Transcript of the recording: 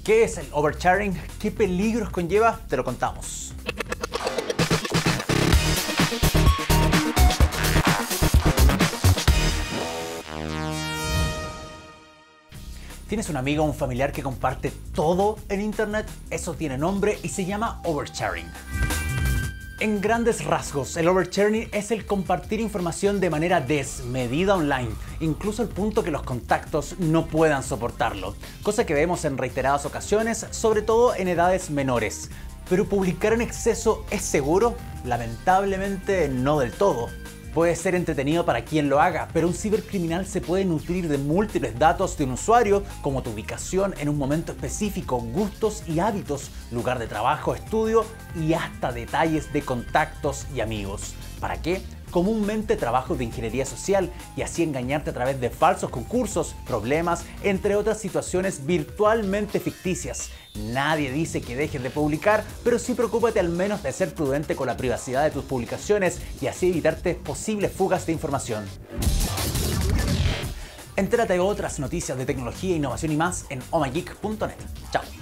¿Qué es el oversharing? ¿Qué peligros conlleva? Te lo contamos. ¿Tienes un amigo o un familiar que comparte todo en Internet? Eso tiene nombre y se llama oversharing. En grandes rasgos, el oversharing es el compartir información de manera desmedida online, incluso al punto que los contactos no puedan soportarlo, cosa que vemos en reiteradas ocasiones, sobre todo en edades menores. ¿Pero publicar en exceso es seguro? Lamentablemente no del todo. Puede ser entretenido para quien lo haga, pero un cibercriminal se puede nutrir de múltiples datos de un usuario, como tu ubicación en un momento específico, gustos y hábitos, lugar de trabajo, estudio y hasta detalles de contactos y amigos. ¿Para qué? Comúnmente trabajos de ingeniería social y así engañarte a través de falsos concursos, problemas, entre otras situaciones virtualmente ficticias. Nadie dice que dejes de publicar, pero sí preocúpate al menos de ser prudente con la privacidad de tus publicaciones y así evitarte posibles fugas de información. Entérate de otras noticias de tecnología, innovación y más en omageek.net. Chao.